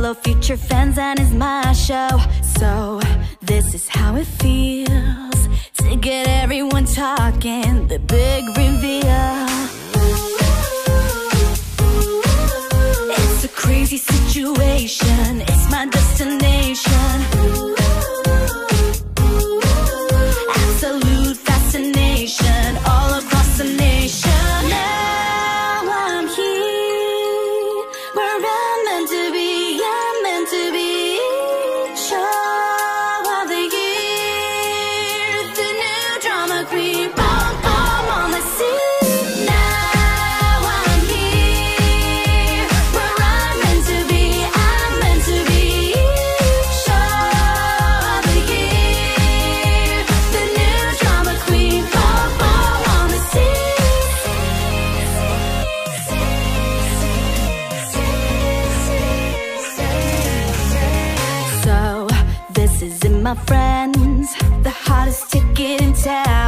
Hello future fans, and it's my show. So this is how it feels to get everyone talking, the big reveal. It's a crazy situation, it's my destination. Absolute fascination all across the nation. Now I'm here, where I'm meant to be, I'm meant to be. Show of the year, the new drama queen, bomb, bomb on the scene. Now I'm here, where I'm meant to be, I'm meant to be. Show of the year, the new drama queen, bomb, bomb on the scene. So this is it, my friends, the hottest ticket in town.